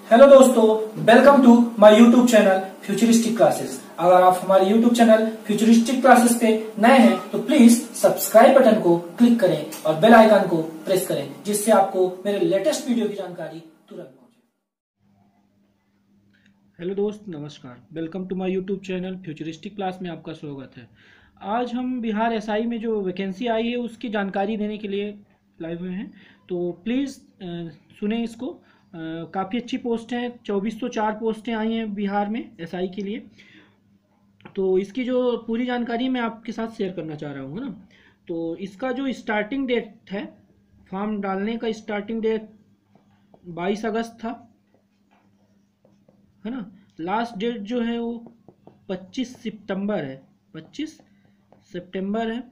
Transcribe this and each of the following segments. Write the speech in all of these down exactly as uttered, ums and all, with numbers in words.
Hello दोस्तों, welcome to my YouTube channel futuristic classes. अगर आप हमारे यूट्यूब चैनल फ्यूचरिस्टिक क्लासेस पे नए हैं तो प्लीज सब्सक्राइब बटन को क्लिक करें और बेल आइकन को प्रेस करें, जिससे आपको मेरे लेटेस्ट वीडियो की जानकारी तुरंत पहुंचे। हेलो दोस्त, नमस्कार। Welcome to my YouTube channel futuristic class में आपका स्वागत है। आज हम बिहार एसआई में जो वैकेंसी आई है उसकी जानकारी देने के लिए लाइव हुए हैं, तो प्लीज़ सुने इसको। काफ़ी अच्छी पोस्ट हैं, चौबीस सौ चार पोस्टें आई हैं बिहार में एसआई के लिए। तो इसकी जो पूरी जानकारी मैं आपके साथ शेयर करना चाह रहा हूँ ना। तो इसका जो स्टार्टिंग डेट है, फॉर्म डालने का स्टार्टिंग डेट बाईस अगस्त था, है ना। लास्ट डेट जो है वो पच्चीस सितंबर है, पच्चीस सितंबर है।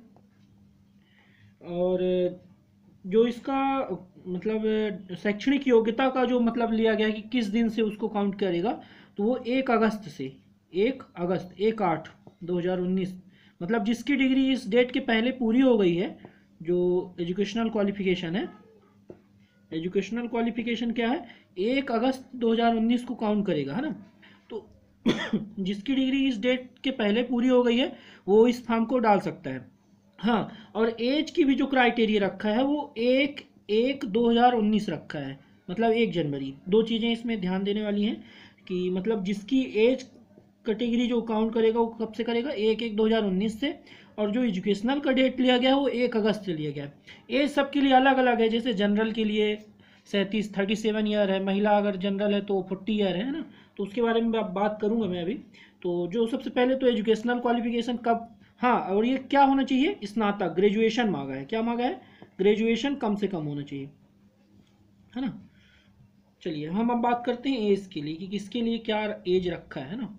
और जो इसका मतलब शैक्षणिक योग्यता का जो मतलब लिया गया है कि किस दिन से उसको काउंट करेगा, तो वो एक अगस्त से एक अगस्त एक आठ दो हज़ार उन्नीस, मतलब जिसकी डिग्री इस डेट के पहले पूरी हो गई है, जो एजुकेशनल क्वालिफिकेशन है। एजुकेशनल क्वालिफिकेशन क्या है, एक अगस्त दो हज़ार उन्नीस को काउंट करेगा, है ना। तो जिसकी डिग्री इस डेट के पहले पूरी हो गई है वो इस फॉर्म को डाल सकता है। हाँ, और एज की भी जो क्राइटेरिया रखा है वो एक एक दो हज़ार उन्नीस रखा है, मतलब एक जनवरी। दो चीज़ें इसमें ध्यान देने वाली हैं कि मतलब जिसकी एज कैटेगरी जो काउंट करेगा वो कब से करेगा, एक एक दो हज़ार उन्नीस से। और जो एजुकेशनल का डेट लिया गया है वो एक अगस्त से लिया गया है। एज सबके लिए अलग अलग है, जैसे जनरल के लिए सैंतीस थर्टी सेवन ईयर है, महिला अगर जनरल है तो फोर्टी ईयर है ना। तो उसके बारे में बात करूँगा मैं अभी। तो जो सबसे पहले तो एजुकेशनल क्वालिफिकेशन कब, हाँ, और ये क्या होना चाहिए, स्नातक ग्रेजुएशन मांगा है। क्या मांगा है, ग्रेजुएशन कम से कम होना चाहिए, है ना। चलिए हम अब बात करते हैं एज के लिए कि किसके लिए क्या एज रखा है ना।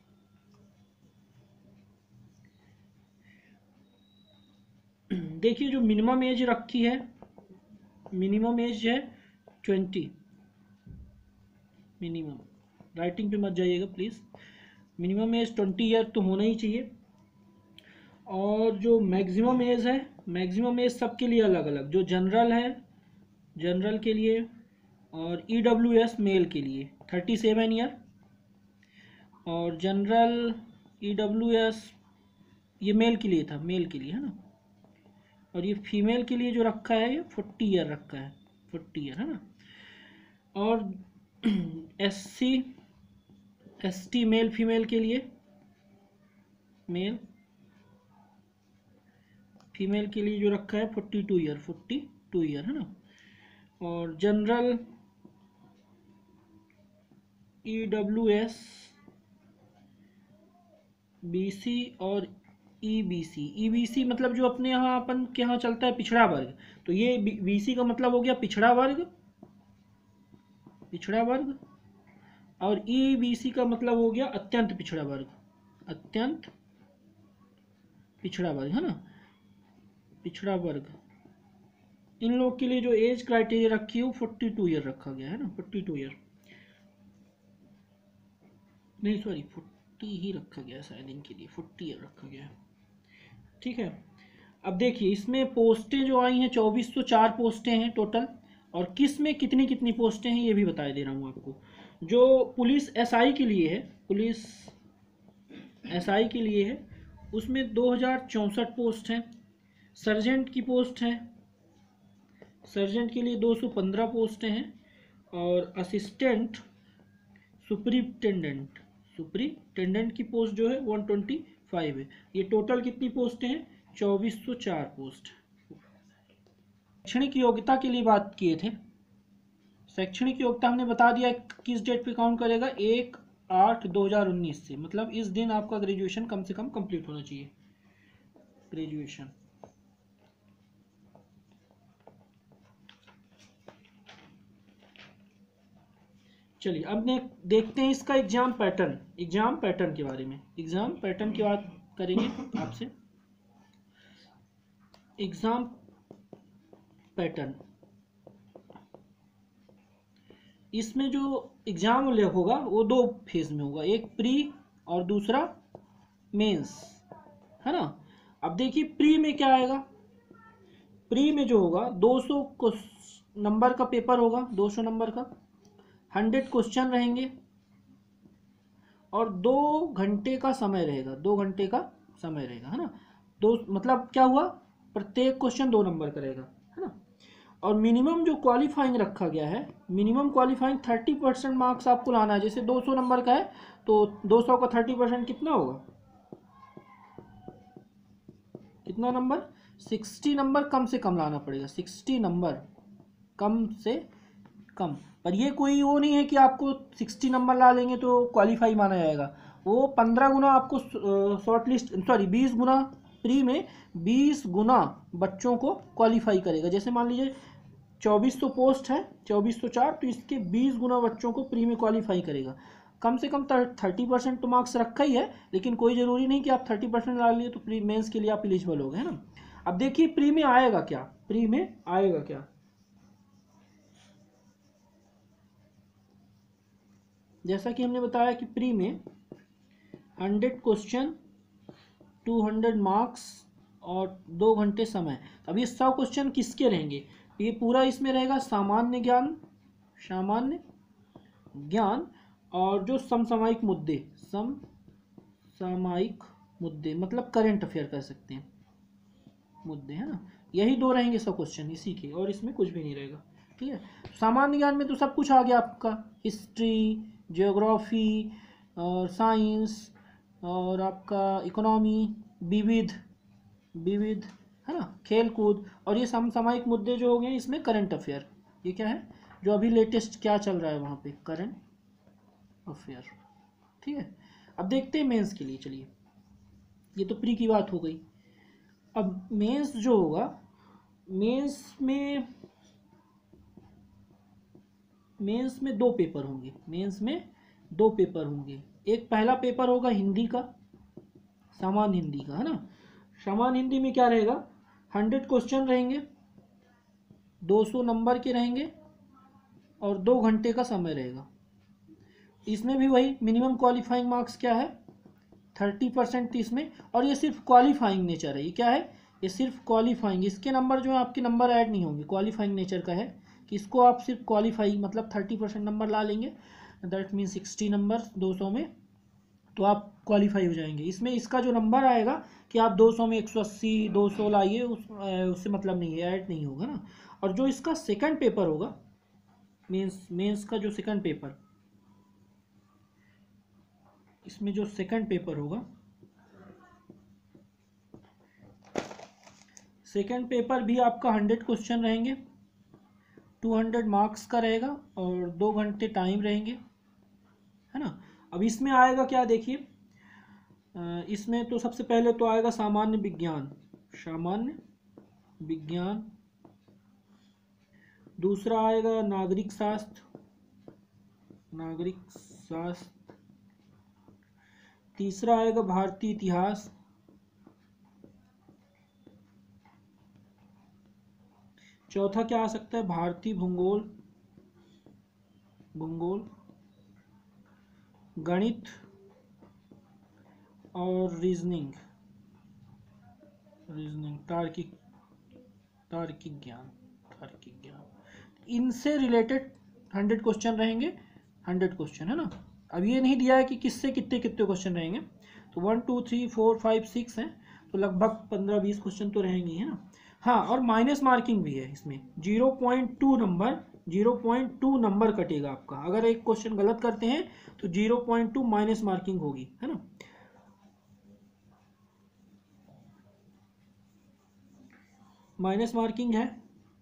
देखिए जो मिनिमम एज रखी है, मिनिमम एज है ट्वेंटी। मिनिमम, राइटिंग पे मत जाइएगा please. Minimum age twenty year तो होना ही चाहिए। और जो मैक्सिमम एज है, मैक्सिमम एज सबके लिए अलग अलग। जो जनरल है, जनरल के लिए, और ई डब्ल्यू एस मेल के लिए थर्टी सेवन ईयर। और जनरल ई डब्ल्यू एस ये मेल के लिए था, मेल के लिए, है ना। और ये फीमेल के लिए जो रखा है ये फोर्टी ईयर रखा है, फोर्टी ईयर, है ना। और S C S T male female के लिए, मेल फीमेल के लिए जो रखा है forty two year, forty two year, है ना। और general E W S B C और E B C. E B C मतलब जो अपने यहाँ अपन के यहाँ चलता है पिछड़ा वर्ग, तो ये बी सी का मतलब हो गया पिछड़ा वर्ग, पिछड़ा वर्ग। और ई बी सी का मतलब हो गया अत्यंत पिछड़ा वर्ग, अत्यंत पिछड़ा वर्ग, है ना, पिछड़ा वर्ग। इन लोग के लिए जो एज क्राइटेरिया रखी है वो फोर्टी टू ईयर रखा गया है ना, फोर्टी टू ईयर नहीं, सॉरी फोर्टी ही रखा गया है शायद, इनके लिए फोर्टी ईयर रखा गया है, ठीक है। अब देखिए इसमें पोस्टें जो आई हैं, चौबीस सौ चार पोस्टें हैं टोटल। और किस में कितनी कितनी पोस्टें हैं ये भी बता दे रहा हूँ आपको। जो पुलिस एसआई के लिए है, पुलिस एसआई के लिए है, उसमें दो हज़ार चौंसठ पोस्ट हैं। सर्जेंट की पोस्ट है, सर्जेंट के लिए दो सौ पंद्रह पोस्टें हैं। और असिस्टेंट सुपरिटेंडेंट, सुपरिटेंडेंट की पोस्ट जो है वन ट्वेंटी फाइव है। ये टोटल कितनी पोस्टें हैं, चौबीस सौ चार पोस्ट। शैक्षणिक योग्यता के लिए बात किए थे। शैक्षणिक योग्यता हमने बता दिया किस डेट पे काउंट करेगा, एक आठ दो हज़ार उन्नीस से, मतलब इस दिन आपका ग्रेजुएशन कम से कम कंप्लीट होना चाहिए, ग्रेजुएशन। चलिए अब देखते हैं इसका एग्जाम पैटर्न, एग्जाम पैटर्न के बारे में। एग्जाम पैटर्न की बात करेंगे आपसे। एग्जाम पैटर्न, इसमें जो एग्जाम होगा वो दो फेज में होगा, एक प्री और दूसरा मेंस, है ना। अब देखिए प्री में क्या आएगा, प्री में जो होगा दो सौ नंबर का पेपर होगा, दो सौ नंबर का। हंड्रेड क्वेश्चन रहेंगे और दो घंटे का समय रहेगा, दो घंटे का समय रहेगा, है ना। दो मतलब क्या हुआ, प्रत्येक क्वेश्चन दो नंबर का रहेगा, है ना। और मिनिमम जो क्वालिफाइंग रखा गया है, minimum qualifying thirty percent marks आपको लाना है। जैसे दो सौ नंबर का है तो दो सौ का थर्टी परसेंट कितना होगा, कितना नंबर, सिक्सटी नंबर कम से कम लाना पड़ेगा, सिक्सटी नंबर कम से कम। पर ये कोई वो नहीं है कि आपको सिक्सटी नंबर ला लेंगे तो क्वालिफाई माना जाएगा। वो पंद्रह गुना आपको शॉर्ट लिस्ट, सॉरी बीस गुना प्री में बीस गुना बच्चों को क्वालिफाई करेगा। जैसे मान लीजिए चौबीस सौ पोस्ट है, चौबीस सौ चार, तो इसके बीस गुना बच्चों को प्री में क्वालिफाई करेगा। कम से कम थर्टी परसेंट तो मार्क्स रखा ही है, लेकिन कोई ज़रूरी नहीं कि आप थर्टी परसेंट ला लिए तो प्री मेंस के लिए आप एलिजिबल हो गए, है ना। अब देखिए प्री में आएगा क्या, प्री में आएगा क्या। जैसा कि हमने बताया कि प्री में hundred question, two hundred marks और दो घंटे समय। अब ये सौ क्वेश्चन किसके रहेंगे, ये पूरा इसमें रहेगा सामान्य ज्ञान, सामान्य ज्ञान और जो समसामयिक मुद्दे, समसामयिक मुद्दे मतलब करंट अफेयर कर सकते हैं मुद्दे, है ना। यही दो रहेंगे सौ क्वेश्चन इसी के, और इसमें कुछ भी नहीं रहेगा, ठीक है। सामान्य ज्ञान में तो सब कुछ आ गया आपका, हिस्ट्री, ज्योग्राफी और साइंस और आपका इकोनॉमी, विविध विविध है ना, खेल कूद। और ये समसामयिक मुद्दे जो हो गए इसमें करंट अफेयर, ये क्या है, जो अभी लेटेस्ट क्या चल रहा है वहाँ पे, करंट अफेयर, ठीक है। अब देखते हैं मेंस के लिए, चलिए ये तो प्री की बात हो गई। अब मेंस जो होगा, मेंस में मेंस में दो पेपर होंगे, मेंस में दो पेपर होंगे। एक पहला पेपर होगा हिंदी का, सामान्य हिंदी का, है ना। सामान्य हिंदी में क्या रहेगा, हंड्रेड क्वेश्चन रहेंगे, दो सौ नंबर के रहेंगे और दो घंटे का समय रहेगा। इसमें भी वही मिनिमम क्वालिफाइंग मार्क्स क्या है, थर्टी परसेंट इसमें। और ये सिर्फ क्वालिफाइंग नेचर है, ये क्या है, ये सिर्फ क्वालिफाइंग, इसके नंबर जो है आपके नंबर ऐड नहीं होंगे, क्वालिफाइंग नेचर का है कि इसको आप सिर्फ क्वालिफाई मतलब थर्टी परसेंट नंबर ला लेंगे, दैट मीन सिक्सटी नंबर दो सौ में, तो आप क्वालिफाई हो जाएंगे। इसमें इसका जो नंबर आएगा कि आप दो सौ में एक सौ अस्सी दो सौ लाइए, उस उससे मतलब नहीं है, ऐड नहीं होगा ना। और जो इसका सेकंड पेपर होगा, मेंस मेंस का जो सेकंड पेपर, इसमें जो सेकंड पेपर होगा, सेकंड पेपर भी आपका हंड्रेड क्वेश्चन रहेंगे, टू हंड्रेड मार्क्स का रहेगा और दो घंटे टाइम रहेंगे, है ना। अब इसमें आएगा क्या, देखिए इसमें तो सबसे पहले तो आएगा सामान्य विज्ञान, सामान्य विज्ञान। दूसरा आएगा नागरिक शास्त्र, नागरिक शास्त्र। तीसरा आएगा भारतीय इतिहास। चौथा क्या आ सकता है, भारतीय भूगोल, भूगोल, गणित और रीजनिंग, रीजनिंग तार्किक, तार्किक ज्ञान, तार्किक ज्ञान। इनसे रिलेटेड हंड्रेड क्वेश्चन रहेंगे, हंड्रेड क्वेश्चन, है ना। अब ये नहीं दिया है कि किससे कितने कितने क्वेश्चन रहेंगे, तो one two three four five six हैं, तो लगभग पंद्रह बीस क्वेश्चन तो रहेंगे, है ना। हाँ, और माइनस मार्किंग भी है इसमें, zero point two number, zero point two number कटेगा आपका। अगर एक क्वेश्चन गलत करते हैं तो zero point two minus marking होगी, है ना। माइनस मार्किंग है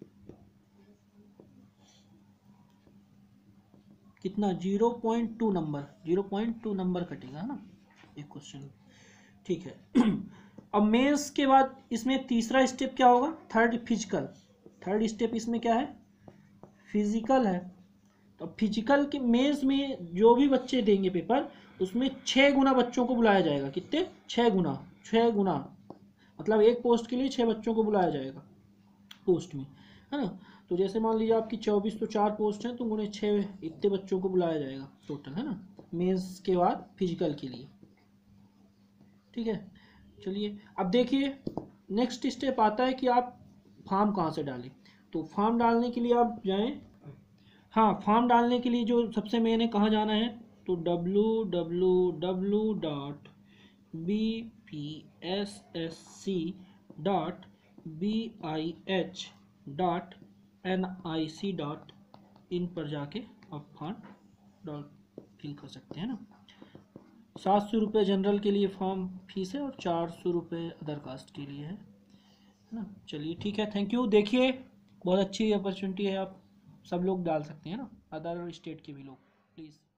कितना, zero point two number, zero point two number कटेगा, है ना, एक क्वेश्चन, ठीक है। अब मेंस के बाद इसमें तीसरा स्टेप क्या होगा, थर्ड फिजिकल, थर्ड स्टेप इसमें क्या है, फिजिकल है। तो फिजिकल के मेंस में जो भी बच्चे देंगे पेपर, उसमें छः गुना बच्चों को बुलाया जाएगा, कितने, छः गुना, छः गुना मतलब एक पोस्ट के लिए छः बच्चों को बुलाया जाएगा पोस्ट में, है ना। तो जैसे मान लीजिए आपकी चौबीस तो चार पोस्ट हैं, तो उन्हें छः इतने बच्चों को बुलाया जाएगा टोटल, है ना, मेंस के बाद फिजिकल के लिए, ठीक है। चलिए अब देखिए नेक्स्ट स्टेप आता है कि आप फॉर्म कहाँ से डालें। तो फॉर्म डालने के लिए आप जाएं हाँ, फॉर्म डालने के लिए जो सबसे मेन है, कहाँ जाना है, तो W W W dot B P S S C dot B I H dot N I C dot in पर जाके आप फॉर्म डॉट फिल कर सकते हैं ना। सात सौ रुपये जनरल के लिए फॉर्म फीस है और चार सौ रुपये अदर कास्ट के लिए है ना। चलिए ठीक है, थैंक यू। देखिए बहुत अच्छी अपॉर्चुनिटी है, आप सब लोग डाल सकते हैं ना, अदर स्टेट के भी लोग, प्लीज़।